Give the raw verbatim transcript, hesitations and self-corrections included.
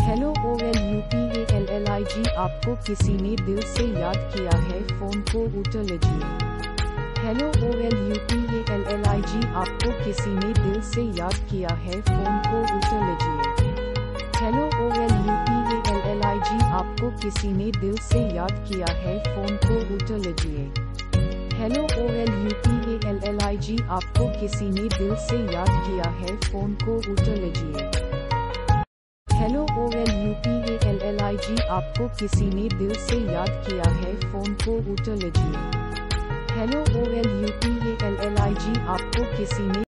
Hello O L U P A L L I ji, आपको किसी ने दिल से याद किया है, फोन को उठा लीजिए। Hello O L U P A L L I ji, आपको किसी ने दिल से याद किया है, फोन को उठा लीजिए। Hello O L U P A L L I ji, आपको किसी ने दिल से याद किया है, फोन को उठा लीजिए। Hello O L U P A L L I ji, आपको किसी ने दिल से याद किया है, फोन को उठा लीजिए। Hello O L U P A L L I ji, आपको किसी ने दिल से याद किया है, फोन को उठा लीजिए। Hello O L U P A L L I ji, आपको किसी ने